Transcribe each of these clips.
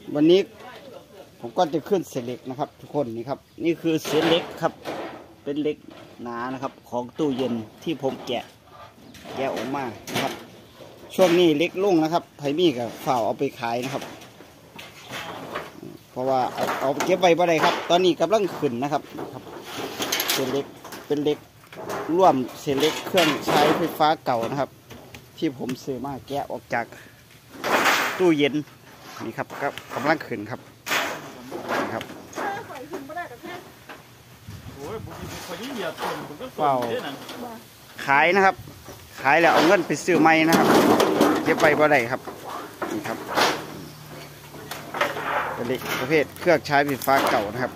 วันนี้ผมก็จะขึ้นเศษเหล็กนะครับทุกคนนี่ครับนี่คือเศษเหล็กครับเป็นเหล็กหนานะครับของตู้เย็นที่ผมแกะออกมานะครับช่วงนี้เหล็กลุ่งนะครับไผมีกับฝ่าเอาไปขายนะครับเพราะว่าเอาไปเก็บไว้บ่ได้ครับตอนนี้กำลังขึ้นนะครับเป็นเหล็กร่วมเศษเหล็กเครื่องใช้ไฟฟ้าเก่านะครับที่ผมซื้อมาแกะออกจากตู้เย็นนี่ครับก็กำลังขึ้นครับครับเปล่าขายนะครับขายแล้วเอาเงินไปซื้อใหม่นะครับเก็บไปบ่ได้ครับนี่ครับเป็นเหล็กประเภทเครื่องใช้ไฟฟ้าเก่านะครับ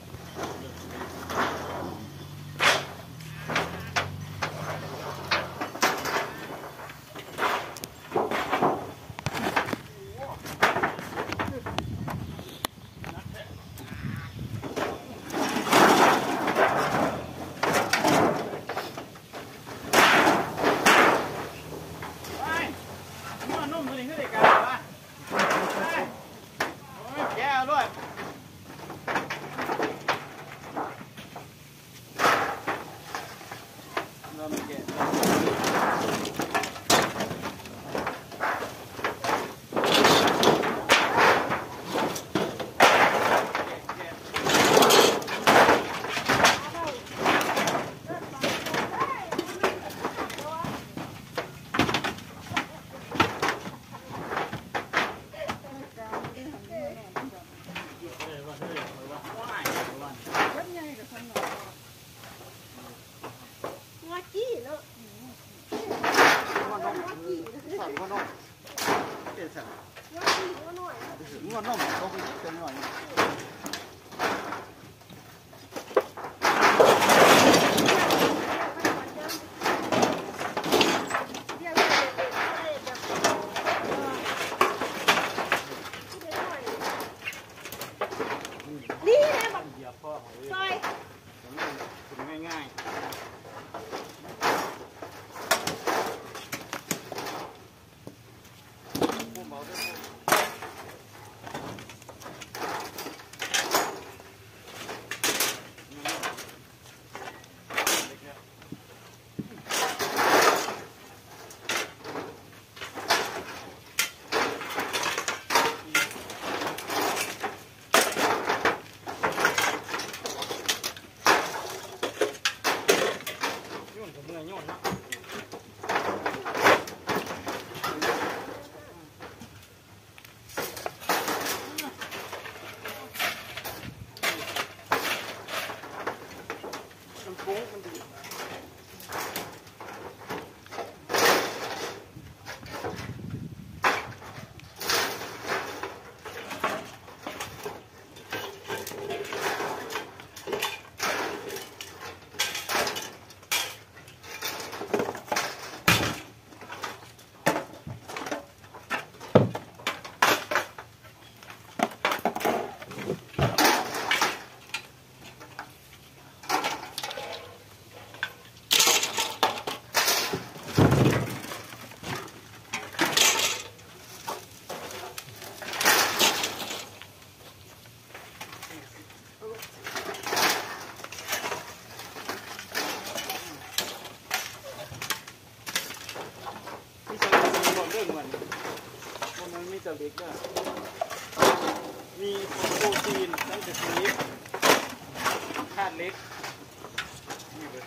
เล็กมีโปรตีนตั้งแต่ชนิดธาตุเล็กนี่เลย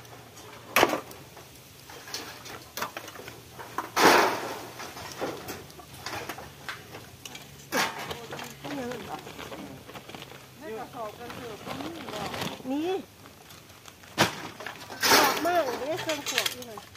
นี่หอกมากเลยเครื่องขวดนี่เลย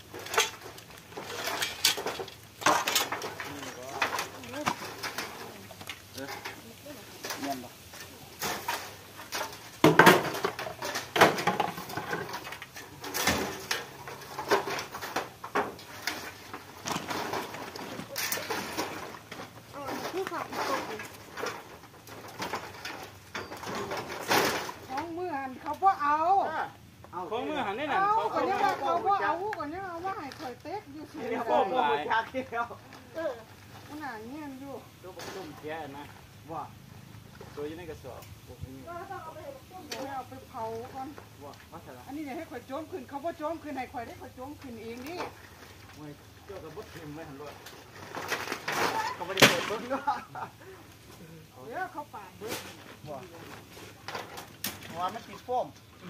ของมือหันนี่น่ะเขาคนนี้เขาว่าเอาคนนี้เอาว่าให้คอยเต๊กอยู่สิเนี่ยเขาบอกว่าชักเที่ยวมันหนาเงี้ยอยู่ตัวบุกตุ้มแก่นะว่าตัวอยู่ในกระสอบเอาไปเผาก่อนว่าใช่ละอันนี้เนี่ยให้ข่อยโจมขึ้นเขาบ่โจมขึ้นให้ข่อยได้ข่อยโจมขึ้นเองนี่ไม่เจ้ากับบดทิมไว้หันรถก็ไม่ได้เปิดเบิ้งก็เดี๋ยวเขาปาดเบิดว่ามันติดโฟม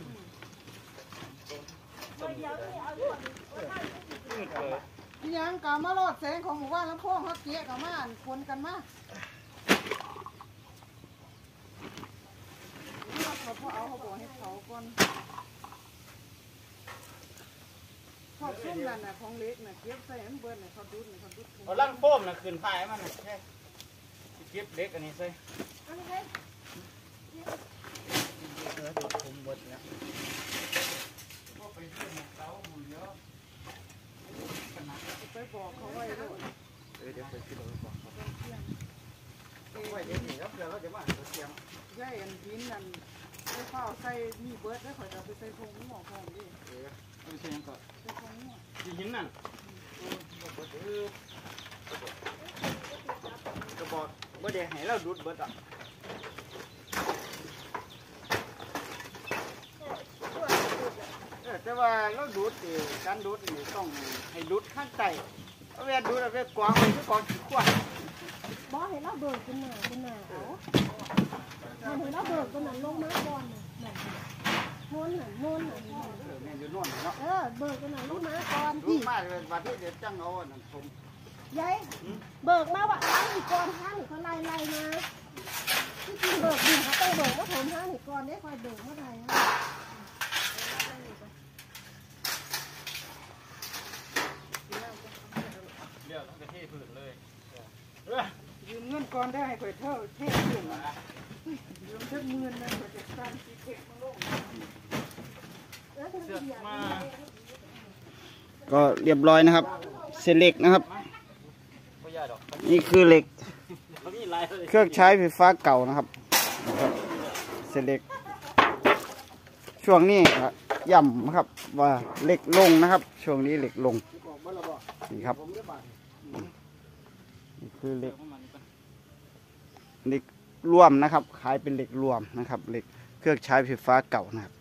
นี่ยังกามาลอดแสงของหมู่บ้านลำโพงเขาเกี้ยกับมาอ่านคนกันมาเขาพอเอาเขาบอกให้เผาก่อนชอบซุ่มนั่นน่ะของเล็กน่ะเก็บใส่อันเบิร์นน่ะเขาดุดน่ะเขาดุดถุงเอาลั่นโฟมน่ะขึ้นพายมันแค่เก็บเล็กอันนี้ใส่ผมบดเนี่ยไปบอกเขาไว้ด้วยเดี๋ยวไปที่รถบอกไว้เดี๋ยวนี้แล้วเดี๋ยวเราจะมาเสียงย่ายอันดินนั่นไปเฝ้าใส่มีเบิร์ดได้ข่อยจะไปใส่พงหม้อพองดิไม่ใช่ยังก็ใส่พงหม้อที่หินนั่นก็บอกว่าเดี๋ยวให้เราดูดเบิดอ่ะแต่ว่าเราดูดการดูดนี่ต้องให้ดูดข้างใต้เอาเวลาดูดเอาเวลากวางไปคือกวางขี้ขวานบ่ให้เราเบิกกันหนาเอามันให้เราเบิกกันหนาลงมาก่อนน่ะโน่นน่ะแม่อยู่โน่นเนาะเบิกกันหนาลงมาก่อนดูพี่มาเลยวันที่เดี๋ยวจังเอาอันนั้นผมยายเบิกมาว่าห้างอีกก่อนห้างอีกเขาไล่มาที่จริงเบิกดินเขาต้องเบิกว่าผมห้างอีกก่อนได้คอยเบิกเมื่อไหร่ฮะเรียกกระเทยพื้นเลยยืมเงินก่อนได้ให้ข่อยเท่าเท่ขึ้นยืมเท่าเงินนะข่อยจะสร้างสีเข็มมาลงเสือกมาก็เรียบร้อยนะครับเส้นเหล็กนะครับนี่คือเหล็กเครื่องใช้ไฟฟ้าเก่านะครับเส้นเหล็กช่วงนี้ย่ำนะครับว่าเหล็กลงนะครับช่วงนี้เหล็กลงนี่ครับนี่คือเหล็กร่วมนะครับขายเป็นเหล็กรวมนะครับเหล็กเครื่องใช้ไฟฟ้าเก่านะครับ